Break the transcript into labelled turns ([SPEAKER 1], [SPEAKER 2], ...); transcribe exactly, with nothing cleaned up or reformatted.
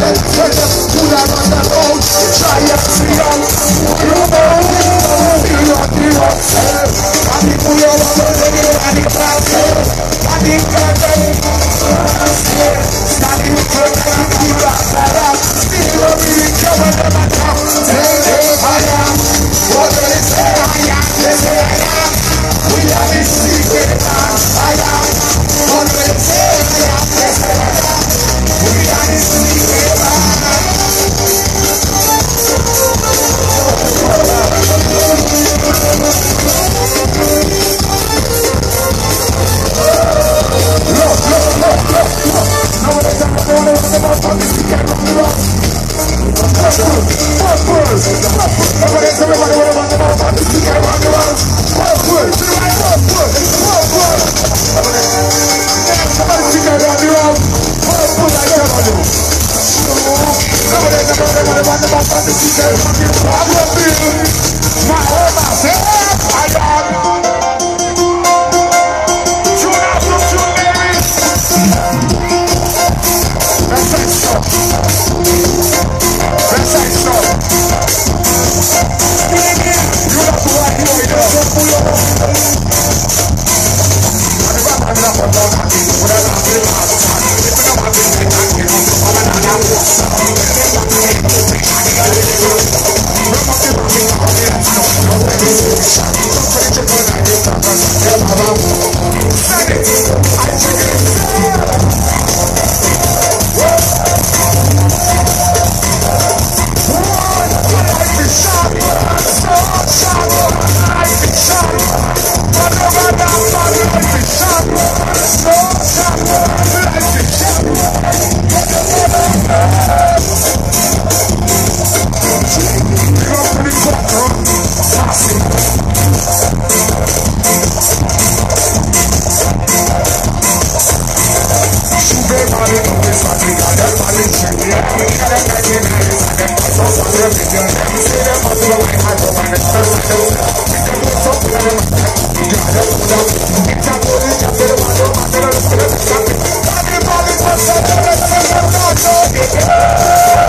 [SPEAKER 1] Tell them who that run the road. Try to see them. You know, you know, you know. I need to know what I'm doing. I need to know. I need to know. Standing with your man, keep that better. Still really coming to my top. Hey, hey, I am. What do they say? I am. They say I am. We are the secret man. I am. What do they say? I am. They say I am. We are the secret man. Look, look, look, look, look. Now when I tell you all over the mouth on this weekend, rock the rock. Purple, purple, purple. Now when I tell you all over the mouth on this weekend, rock the rock. Purple, to the right, purple, purple. Somebody sing that rock the rock. Purple, I tell you. Now when I tell you all over the mouth on this weekend, rock the rock. I will be my home, I say, I am.
[SPEAKER 2] Yeah,